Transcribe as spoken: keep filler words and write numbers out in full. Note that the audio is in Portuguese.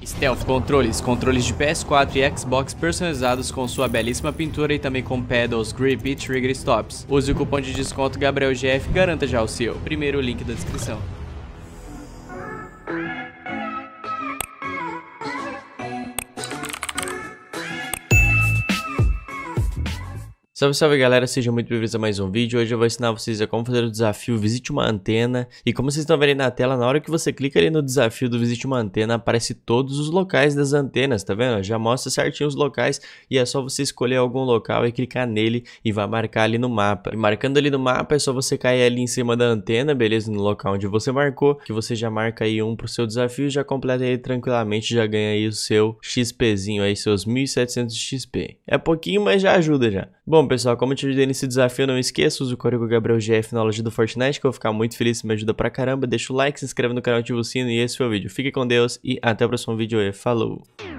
Stealth Controles, controles de P S quatro e Xbox personalizados com sua belíssima pintura e também com pedals, grip e trigger stops. Use o cupom de desconto Gabriel G F e garanta já o seu. Primeiro link da descrição. Salve, salve galera, sejam muito bem-vindos a mais um vídeo. Hoje eu vou ensinar vocês a como fazer o desafio Visite uma Antena. E como vocês estão vendo aí na tela, na hora que você clica ali no desafio do Visite uma Antena, aparece todos os locais das antenas, tá vendo? Já mostra certinho os locais e é só você escolher algum local e clicar nele e vai marcar ali no mapa. E marcando ali no mapa é só você cair ali em cima da antena, beleza? No local onde você marcou, que você já marca aí um pro seu desafio, já completa aí tranquilamente, já ganha aí o seu XPzinho aí, seus mil e setecentos de X P. É pouquinho, mas já ajuda já. Bom, pessoal, como eu te ajudei nesse desafio, não esqueça, use o código Gabriel G F na loja do Fortnite, que eu vou ficar muito feliz, me ajuda pra caramba. Deixa o like, se inscreve no canal, ativa o sino e esse foi o vídeo. Fique com Deus e até o próximo vídeo e falou!